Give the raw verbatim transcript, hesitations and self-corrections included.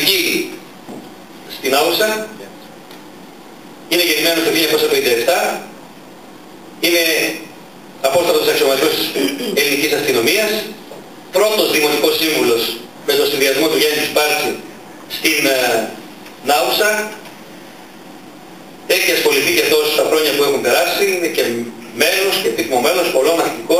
κατοικεί στην Άουσα, είναι γεννημένος το χίλια εννιακόσια πενήντα επτά, είναι απόστατος αξιωματικός της ελληνικής αστυνομίας, πρώτος δημοτικός σύμβουλος με τον συνδυασμό του Γιάννη Σπάρτη στην ε, Νάουσα. Έχει ασχοληθεί και τόσα χρόνια που έχουν περάσει, είναι και μέλος και πύκμο μέλος πολλών αστυνομικών